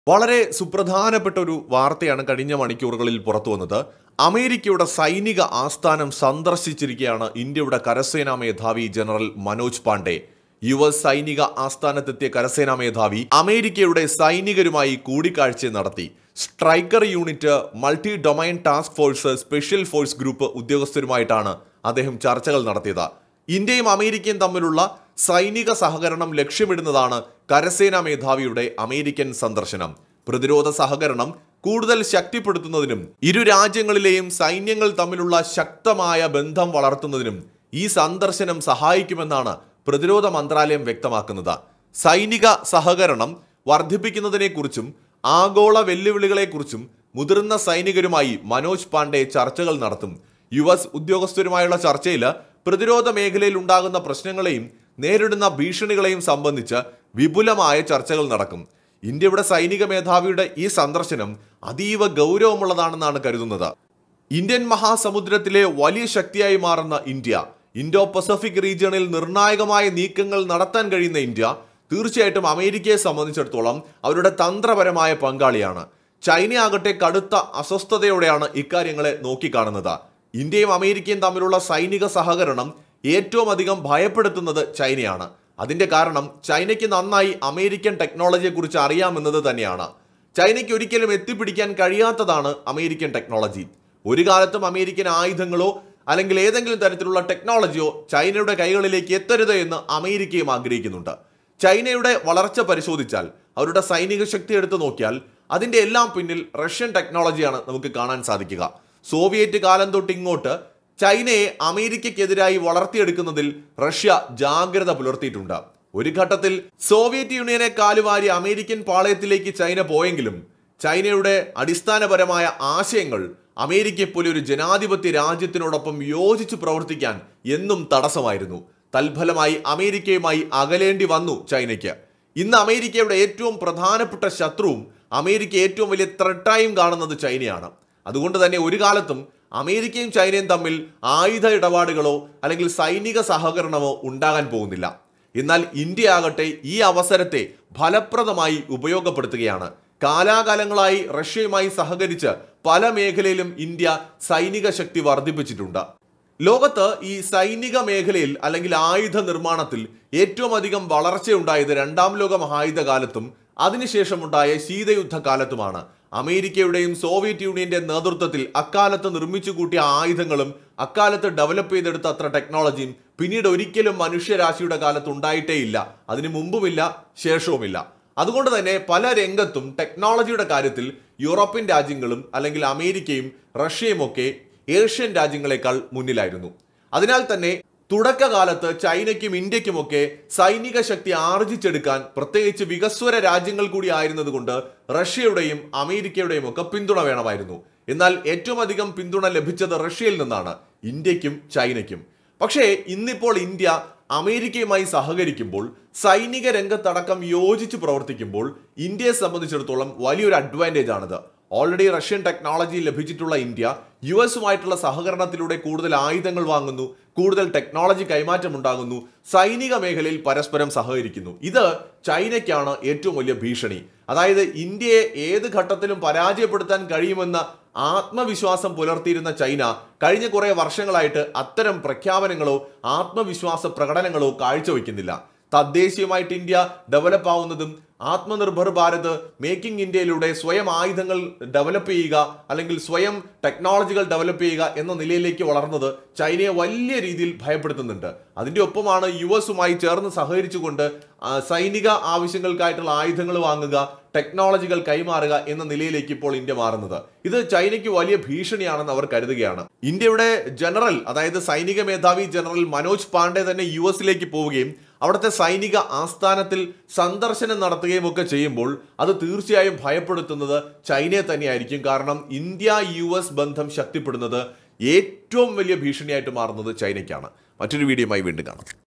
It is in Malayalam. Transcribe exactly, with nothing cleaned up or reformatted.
വളരെ സുപ്രധാനപ്പെട്ട ഒരു വാർത്തയാണ് കഴിഞ്ഞ മണിക്കൂറുകളിൽ പുറത്തു വന്നത്. അമേരിക്കയുടെ സൈനിക ആസ്ഥാനം സന്ദർശിച്ചിരിക്കുകയാണ് ഇന്ത്യയുടെ കരസേനാ മേധാവി general Manoj Pande. U S സൈനിക ആസ്ഥാനത്തെത്തിയ കരസേനാ മേധാവി അമേരിക്കയുടെ സൈനികരുമായി കൂടിക്കാഴ്ച നടത്തി. Striker unit, multi domain task force, special force group ഉദ്യോഗസ്ഥരുമായിട്ടാണ് അദ്ദേഹം ചർച്ചകൾ നടത്തിയത്. ഇന്ത്യയും അമേരിക്കയും തമ്മിലുള്ള സൈനിക സഹകരണം ലക്ഷ്യമിടുന്നതാണ് കരസേനാ മേധാവിയുടെ അമേരിക്കൻ സന്ദർശനം. പ്രതിരോധ സഹകരണം കൂടുതൽ ശക്തിപ്പെടുത്തുന്നതിനും ഇരു രാജ്യങ്ങളിലെയും സൈന്യങ്ങൾ തമ്മിലുള്ള ശക്തമായ ബന്ധം വളർത്തുന്നതിനും ഈ സന്ദർശനം സഹായിക്കുമെന്നാണ് പ്രതിരോധ മന്ത്രാലയം വ്യക്തമാക്കുന്നത്. സൈനിക സഹകരണം വർദ്ധിപ്പിക്കുന്നതിനെക്കുറിച്ചും ആഗോള വെല്ലുവിളികളെക്കുറിച്ചും മുതിർന്ന സൈനികരുമായി മനോജ് പാണ്ഡെ ചർച്ചകൾ നടത്തും. യു എസ് ഉദ്യോഗസ്ഥരുമായുള്ള ചർച്ചയിൽ പ്രതിരോധ മേഖലയിൽ ഉണ്ടാകുന്ന പ്രശ്നങ്ങളെയും നേരിടുന്ന ഭീഷണികളെയും സംബന്ധിച്ച് വിപുലമായ ചർച്ചകൾ നടക്കും. ഇന്ത്യയുടെ സൈനിക മേധാവിയുടെ ഈ സന്ദർശനം അതീവ ഗൗരവമുള്ളതാണെന്നാണ് കരുതുന്നത്. ഇന്ത്യൻ മഹാസമുദ്രത്തിലെ വലിയ ശക്തിയായി മാറുന്ന ഇന്ത്യ, ഇൻഡോ പസഫിക് റീജിയണിൽ നിർണായകമായ നീക്കങ്ങൾ നടത്താൻ കഴിയുന്ന ഇന്ത്യ തീർച്ചയായിട്ടും അമേരിക്കയെ സംബന്ധിച്ചിടത്തോളം അവരുടെ തന്ത്രപരമായ പങ്കാളിയാണ്. ചൈനയാകട്ടെ കടുത്ത അസ്വസ്ഥതയോടെയാണ് ഇക്കാര്യങ്ങളെ നോക്കിക്കാണുന്നത്. ഇന്ത്യയും അമേരിക്കയും തമ്മിലുള്ള സൈനിക സഹകരണം ഏറ്റവും അധികം ഭയപ്പെടുത്തുന്നത് ചൈനയാണ്. അതിന്റെ കാരണം ചൈനയ്ക്ക് നന്നായി അമേരിക്കൻ ടെക്നോളജിയെക്കുറിച്ച് അറിയാമെന്നത് തന്നെയാണ്. ചൈനയ്ക്ക് ഒരിക്കലും എത്തിപ്പിടിക്കാൻ കഴിയാത്തതാണ് അമേരിക്കൻ ടെക്നോളജി. ഒരു കാലത്തും അമേരിക്കൻ ആയുധങ്ങളോ അല്ലെങ്കിൽ ഏതെങ്കിലും തരത്തിലുള്ള ടെക്നോളജിയോ ചൈനയുടെ കൈകളിലേക്ക് എത്തരുത് എന്ന് അമേരിക്കയും ആഗ്രഹിക്കുന്നുണ്ട്. ചൈനയുടെ വളർച്ച പരിശോധിച്ചാൽ, അവരുടെ സൈനിക ശക്തി എടുത്തു നോക്കിയാൽ അതിന്റെ എല്ലാം പിന്നിൽ റഷ്യൻ ടെക്നോളജിയാണ് നമുക്ക് കാണാൻ സാധിക്കുക. സോവിയറ്റ് കാലം തൊട്ട് ഇങ്ങോട്ട് ചൈനയെ അമേരിക്കയ്ക്കെതിരായി വളർത്തിയെടുക്കുന്നതിൽ റഷ്യ ജാഗ്രത പുലർത്തിയിട്ടുണ്ട്. ഒരു ഘട്ടത്തിൽ സോവിയറ്റ് യൂണിയനെ കാലുവാരി അമേരിക്കൻ പാളയത്തിലേക്ക് ചൈന പോയെങ്കിലും ചൈനയുടെ അടിസ്ഥാനപരമായ ആശയങ്ങൾ അമേരിക്കയെപ്പോലെ ഒരു ജനാധിപത്യ രാജ്യത്തിനോടൊപ്പം യോജിച്ച് പ്രവർത്തിക്കാൻ എന്നും തടസ്സമായിരുന്നു. തൽഫലമായി അമേരിക്കയുമായി അകലേണ്ടി വന്നു ചൈനയ്ക്ക്. ഇന്ന് അമേരിക്കയുടെ ഏറ്റവും പ്രധാനപ്പെട്ട ശത്രുവും അമേരിക്ക ഏറ്റവും വലിയ ത്രെട്ടായും കാണുന്നത് ചൈനയാണ്. അതുകൊണ്ട് തന്നെ ഒരു കാലത്തും അമേരിക്കയും ചൈനയും തമ്മിൽ ആയുധ ഇടപാടുകളോ അല്ലെങ്കിൽ സൈനിക സഹകരണമോ ഉണ്ടാകാൻ പോകുന്നില്ല. എന്നാൽ ഇന്ത്യ ആകട്ടെ ഈ അവസരത്തെ ഫലപ്രദമായി ഉപയോഗപ്പെടുത്തുകയാണ്. കാലാകാലങ്ങളായി റഷ്യയുമായി സഹകരിച്ച് പല മേഖലയിലും ഇന്ത്യ സൈനിക ശക്തി വർദ്ധിപ്പിച്ചിട്ടുണ്ട്. ലോകത്ത് ഈ സൈനിക മേഖലയിൽ അല്ലെങ്കിൽ ആയുധ നിർമ്മാണത്തിൽ ഏറ്റവും അധികം വളർച്ചയുണ്ടായത് രണ്ടാം ലോക മഹായുദ്ധ കാലത്തും അതിനുശേഷമുണ്ടായ ശീതയുദ്ധ കാലത്തുമാണ്. അമേരിക്കയുടെയും സോവിയറ്റ് യൂണിയന്റെ നേതൃത്വത്തിൽ അക്കാലത്ത് നിർമ്മിച്ചു കൂട്ടിയ ആയുധങ്ങളും അക്കാലത്ത് ഡെവലപ്പ് ചെയ്തെടുത്ത അത്ര ടെക്നോളജിയും പിന്നീട് ഒരിക്കലും മനുഷ്യരാശിയുടെ കാലത്ത് ഉണ്ടായിട്ടേ ഇല്ല. അതിനു മുമ്പുമില്ല, ശേഷവുമില്ല. അതുകൊണ്ട് തന്നെ പല രംഗത്തും ടെക്നോളജിയുടെ കാര്യത്തിൽ യൂറോപ്യൻ രാജ്യങ്ങളും അല്ലെങ്കിൽ അമേരിക്കയും റഷ്യയും ഒക്കെ ഏഷ്യൻ രാജ്യങ്ങളെക്കാൾ മുന്നിലായിരുന്നു. അതിനാൽ തന്നെ തുടക്കകാലത്ത് ചൈനയ്ക്കും ഇന്ത്യക്കുമൊക്കെ സൈനിക ശക്തി ആർജിച്ചെടുക്കാൻ പ്രത്യേകിച്ച് വികസ്വര രാജ്യങ്ങൾ കൂടി ആയിരുന്നത് കൊണ്ട് റഷ്യയുടെയും അമേരിക്കയുടെയും ഒക്കെ പിന്തുണ വേണമായിരുന്നു. എന്നാൽ ഏറ്റവും അധികം പിന്തുണ ലഭിച്ചത് റഷ്യയിൽ നിന്നാണ്, ഇന്ത്യക്കും ചൈനയ്ക്കും. പക്ഷേ ഇന്നിപ്പോൾ ഇന്ത്യ അമേരിക്കയുമായി സഹകരിക്കുമ്പോൾ, സൈനിക രംഗത്തടക്കം യോജിച്ച് പ്രവർത്തിക്കുമ്പോൾ ഇന്ത്യയെ സംബന്ധിച്ചിടത്തോളം വലിയൊരു അഡ്വാൻറ്റേജ് ആണിത്. ഓൾറെഡി റഷ്യൻ ടെക്നോളജി ലഭിച്ചിട്ടുള്ള ഇന്ത്യ യു എസുമായിട്ടുള്ള സഹകരണത്തിലൂടെ കൂടുതൽ ആയുധങ്ങൾ വാങ്ങുന്നു, കൂടുതൽ ടെക്നോളജി കൈമാറ്റം ഉണ്ടാകുന്നു, സൈനിക മേഖലയിൽ പരസ്പരം സഹകരിക്കുന്നു. ഇത് ചൈനയ്ക്കാണ് ഏറ്റവും വലിയ ഭീഷണി. അതായത് ഇന്ത്യയെ ഏത് ഘട്ടത്തിലും പരാജയപ്പെടുത്താൻ കഴിയുമെന്ന ആത്മവിശ്വാസം പുലർത്തിയിരുന്ന ചൈന കഴിഞ്ഞ കുറെ വർഷങ്ങളായിട്ട് അത്തരം പ്രഖ്യാപനങ്ങളോ ആത്മവിശ്വാസ പ്രകടനങ്ങളോ കാഴ്ചവെക്കുന്നില്ല. തദ്ദേശീയമായിട്ട് ഇന്ത്യ ഡെവലപ്പ് ആവുന്നതും ആത്മനിർഭർ ഭാരത്, മേക്കിംഗ് ഇന്ത്യയിലൂടെ സ്വയം ആയുധങ്ങൾ ഡെവലപ്പ് ചെയ്യുക അല്ലെങ്കിൽ സ്വയം ടെക്നോളജികൾ ഡെവലപ്പ് ചെയ്യുക എന്ന നിലയിലേക്ക് വളർന്നത് ചൈനയെ വലിയ രീതിയിൽ ഭയപ്പെടുത്തുന്നുണ്ട്. അതിൻ്റെ ഒപ്പമാണ് യു എസുമായി ചേർന്ന് സഹകരിച്ചുകൊണ്ട് സൈനിക ആവശ്യങ്ങൾക്കായിട്ടുള്ള ആയുധങ്ങൾ വാങ്ങുക, ടെക്നോളജികൾ കൈമാറുക എന്ന നിലയിലേക്ക് ഇപ്പോൾ ഇന്ത്യ മാറുന്നത്. ഇത് ചൈനയ്ക്ക് വലിയ ഭീഷണിയാണെന്ന് അവർ കരുതുകയാണ്. ഇന്ത്യയുടെ ജനറൽ, അതായത് സൈനിക മേധാവി ജനറൽ മനോജ് പാണ്ഡെ തന്നെ യു എസിലേക്ക് പോവുകയും അവിടുത്തെ സൈനിക ആസ്ഥാനത്തിൽ സന്ദർശനം നടത്തുകയും ഒക്കെ ചെയ്യുമ്പോൾ അത് തീർച്ചയായും ഭയപ്പെടുത്തുന്നത് ചൈനയെ തന്നെയായിരിക്കും. കാരണം ഇന്ത്യ യു എസ് ബന്ധം ശക്തിപ്പെടുന്നത് ഏറ്റവും വലിയ ഭീഷണിയായിട്ട് മാറുന്നത് ചൈനയ്ക്കാണ്. മറ്റൊരു വീഡിയോയുമായി വീണ്ടും കാണാം.